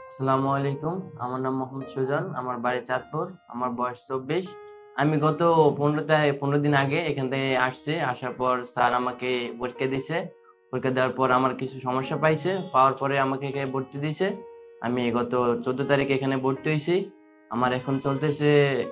আসসালামু আলাইকুম। আমার নাম মোহাম্মদ সুজন। আমার বাড়ি চাঁদপুর। আমার বয়স 24। আমি গত 15 দিন আগে এখান থেকে আসছি। আসার পর স্যার আমাকে পরীক্ষা দিছে। পরীক্ষা দেওয়ার পর আমার কিছু সমস্যা পাইছে। পাওয়ার পরে আমাকে এখানে ভর্তি দিছে। আমি গত 14 তারিখে এখানে ভর্তি হয়েছি। আমার এখন চলতেছে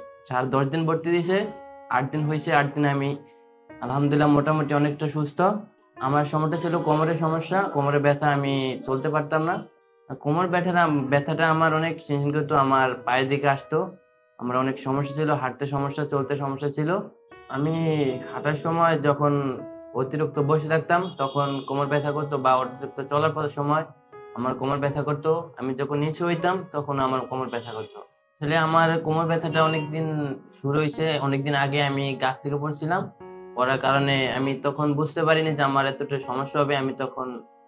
10 দিন ভর্তি দিছে। 8 দিন হয়েছে। 8 দিন আমি আলহামদুলিল্লাহ মোটামুটি অনেকটা সুস্থ। আমার সমস্যা ছিল কোমরের সমস্যা, কোমরে ব্যথা, আমি চলতে পারতাম না। কোমর ব্যথাটা ব্যথাটা আমার অনেক চিহ্নিত, আমার পায়ের দিকে আসতো। আমার অনেক সমস্যা ছিল, হাঁটতে সমস্যা, চলতে সমস্যা ছিল। আমি হাঁটার সময় যখন অতিরিক্ত বসে থাকতাম তখন কোমর ব্যথা করতো, বা অতিরিক্ত চলার পথের সময় আমার কোমর ব্যথা করতো। আমি যখন নিচু হইতাম তখন আমার কোমর ব্যথা করতো। আসলে আমার কোমর ব্যথাটা অনেকদিন শুরু হয়েছে, অনেকদিন আগে আমি গাছ থেকে পড়ছিলাম। পড়ার কারণে আমি তখন বুঝতে পারিনি যে আমার এতটা সমস্যা হবে। আমি তখন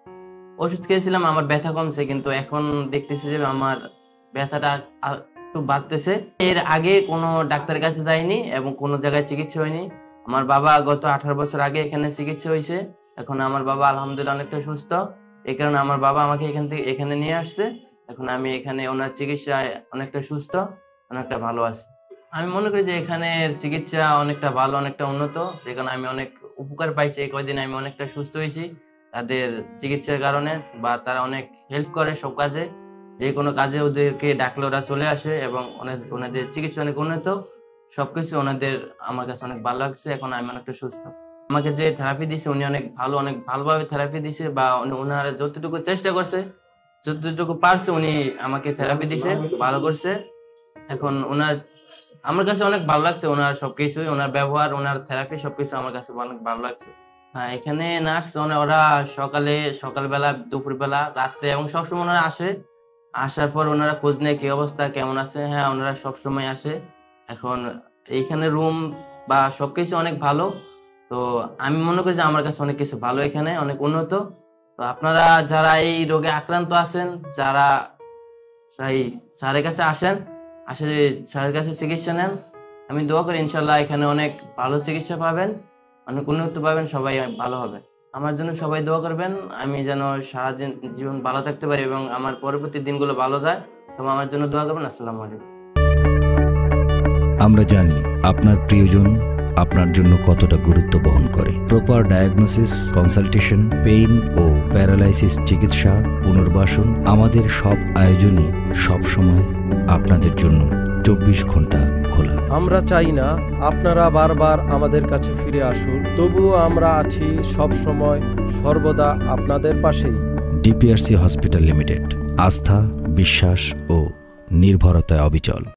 ওষুধ খেয়েছিলাম, আমার ব্যথা কমছে, কিন্তু এখন দেখতেছি যে আমার ব্যথাটা একটু বাড়তেছে। এর আগে কোনো ডাক্তারের কাছে যাইনি এবং কোনো জায়গায় চিকিৎসা হয়নি। আমার বাবা গত 18 বছর আগে এখানে চিকিৎসা হয়েছে। এখন আমার বাবা আলহামদুলিল্লাহ অনেকটা সুস্থ। এই কারণে আমার বাবা আমাকে এখানে নিয়ে আসছে। এখন আমি এখানে ওনার চিকিৎসায় অনেকটা সুস্থ, অনেকটা ভালো আছি। আমি মনে করি যে এখানের চিকিৎসা অনেকটা ভালো, অনেকটা উন্নত, যেখানে আমি অনেক উপকার পাইছি। এই কয়দিন আমি অনেকটা সুস্থ হয়েছি তাদের চিকিৎসার কারণে, বা তারা অনেক হেল্প করে সব কাজে। যে কোনো কাজে ওদেরকে ডাকলে ওরা চলে আসে, এবং ওনাদের চিকিৎসা অনেক উন্নত। সবকিছু ওনাদের আমার কাছে অনেক ভালো লাগছে। এখন আমি অনেকটা সুস্থ। আমাকে যে থেরাপি দিছে উনি অনেক ভালো, অনেক ভালোভাবে থেরাপি দিছে, বা ওনারা যতটুকু চেষ্টা করছে, যতটুকু পারছে উনি আমাকে থেরাপি দিছে, ভালো করছে। এখন ওনার আমার কাছে অনেক ভালো লাগছে, ওনার সবকিছুই, ওনার ব্যবহার, ওনার থেরাপি সবকিছু আমার কাছে অনেক ভালো লাগছে। হ্যাঁ, এখানে নার্স ওরা সকালবেলা, দুপুরবেলা, রাত্রে এবং সবসময় ওনারা আসে। আসার পর ওনারা খোঁজ নেয় কি অবস্থা, কেমন আছে। হ্যাঁ, ওনারা সবসময় আসে। এখন এইখানে রুম বা সবকিছু অনেক ভালো। তো আমি মনে করি যে আমার কাছে অনেক কিছু ভালো, এখানে অনেক উন্নত। তো আপনারা যারা এই রোগে আক্রান্ত আছেন, যারা সেই স্যারের কাছে আসেন, আসে স্যারের কাছে চিকিৎসা নেন। আমি দোয়া করি ইনশাল্লাহ এখানে অনেক ভালো চিকিৎসা পাবেন, অনেক উন্নত পাবেন, সবাই ভালো হবে। আমার জন্য সবাই দোয়া করবেন, আমি যেন সারা জীবন ভালো থাকতে পারি এবং আমার পরবর্তী দিনগুলো ভালো যায়। তবে আমার জন্য দোয়া করবেন। আসসালামু আলাইকুম। আমরা জানি আপনার প্রিয়জন আপনার জন্য কতটা গুরুত্ব বহন করে। প্রপার ডায়াগনোসিস, কনসালটেশন, পেইন ও প্যারালাইসিস চিকিৎসা, পুনর্বাসন, আমাদের সব আয়োজনই সবসময় আপনাদের জন্য 24 ঘন্টা খোলা। আমরা চাই না আপনারা বারবার আমাদের কাছে ফিরে আসুন, তবুও আমরা আছি সব সময়, সর্বদা আপনাদের পাশেই। ডিপিআরসি হসপিটাল লিমিটেড, আস্থা, বিশ্বাস ও নির্ভরতায় অবিচল।